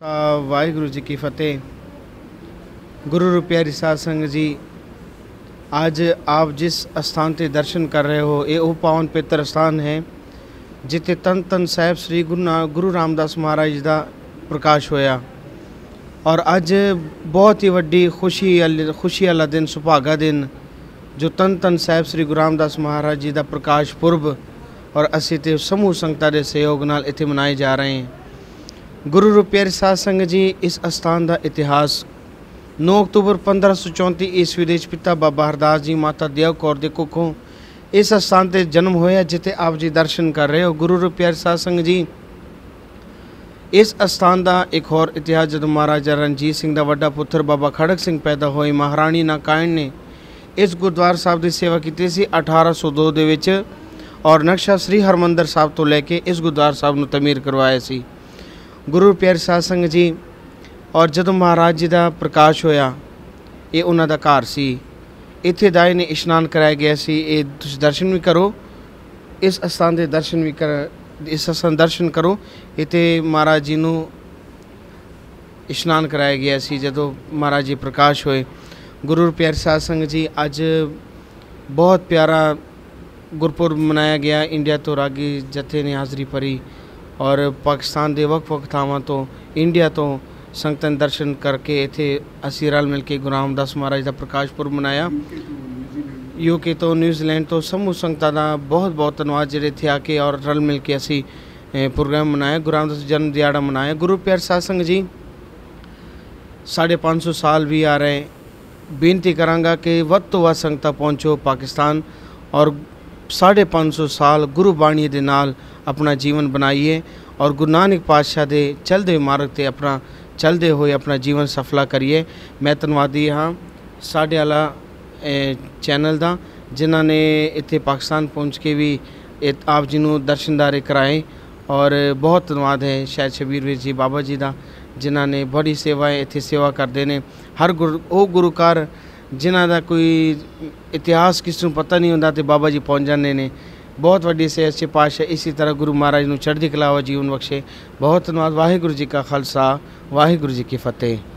वाहिगुरु जी की फतेह। गुरु रूपियारी साध संगत जी, आज आप जिस स्थान ते दर्शन कर रहे हो ये वो पावन पवित्र स्थान है जिते तन तन साहिब श्री गुरु रामदास महाराज जी का प्रकाश होया। और अज बहुत ही वड्डी खुशी वाला दिन, सुभागा दिन, जो तन तन साहिब श्री गुरु रामदास महाराज जी का प्रकाश पुरब और असी ते समूह संगतां दे सहयोग नाल इत्थे मनाए जा रहे हैं। गुरु रूपियारी साध संगत जी, इस स्थान का इतिहास 9 अक्तूबर 1534 ईस्वी दे पिता बाबा हरदास जी माता देव कौर दे कुखों इस स्थान ते जन्म होया जिथे आप जी दर्शन कर रहे हो। गुरु रूपियारी साध संगत जी, इस स्थान का एक होर इतिहास, जदों महाराजा रणजीत सिंह का वड्डा पुत्र बाबा खड़क सिंह पैदा होए, महाराणी नाकायण ने इस गुरुद्वारा साहब की सेवा की सी 1802 दे विच, और नक्शा श्री हरमंदर साहब तो लैके इस गुरुद्वारा साहब नूं तमीर करवाया सी। गुरु रूपियारी साध संगत जी, और जदों महाराज जी का प्रकाश होया, ये उन्हां दा घर सी, इत्थे दाई ने इशनान कराया गया सी। ये तुसीं दर्शन भी करो, इस स्थान के दर्शन भी इस स्थान दर्शन करो। इत्थे महाराज जी नूं इशनान कराया गया सी जदों महाराज जी प्रकाश होए। गुरु रूपियारी साध संगत जी, अज बहुत प्यारा गुरपुरब मनाया गया। इंडिया तो रागी जत्थे ने हाज़री भरी और पाकिस्तान के वक्-वक् थावां तो, इंडिया तो संगतां दर्शन करके इत्थे असीं रल मिल के गुरु रामदास महाराज का प्रकाश पुरब मनाया। यूके तो, न्यूजीलैंड तो समूह संगतां दा बहुत बहुत धन्यवाद जिहड़े इत्थे आके और रल मिल के असीं प्रोग्राम मनाया, गुरु रामदास जन्म दिहाड़ा मनाया। गुरु प्यारे साध संगत जी, 550 साल भी आ रहे, बेनती करांगा कि वध तो वध संगतां पहुँचो पाकिस्तान और 550 साल गुरु बाणी दे नाल अपना जीवन बनाइए और गुरु नानक पातशाह दे चलदे मार्ग ते अपना चलते हुए अपना जीवन सफला करिए। मैं धन्नवादी हाँ साढ़े वाला चैनल का, जिन्हों ने इत्थे पाकिस्तान पहुँच के भी आप जी नूं दर्शनदारे कराए, और बहुत धन्यवाद है शायद शबीर वीर जी बाबा जी का, जिन्हों ने बड़ी सेवाएं इत्थे सेवा करते हैं। हर गुरुकार जिन्हों का कोई इतिहास किसी को पता नहीं होंदा ते बाबा जी पहुँच जाते हैं। बहुत वड्डी से अच्छे पातशाह इसी तरह गुरु महाराज नूं चढ़दी कला वा जीवन बख्शे। बहुत धन्यवाद। वाहिगुरु जी का खालसा, वाहिगुरु जी की फतेह।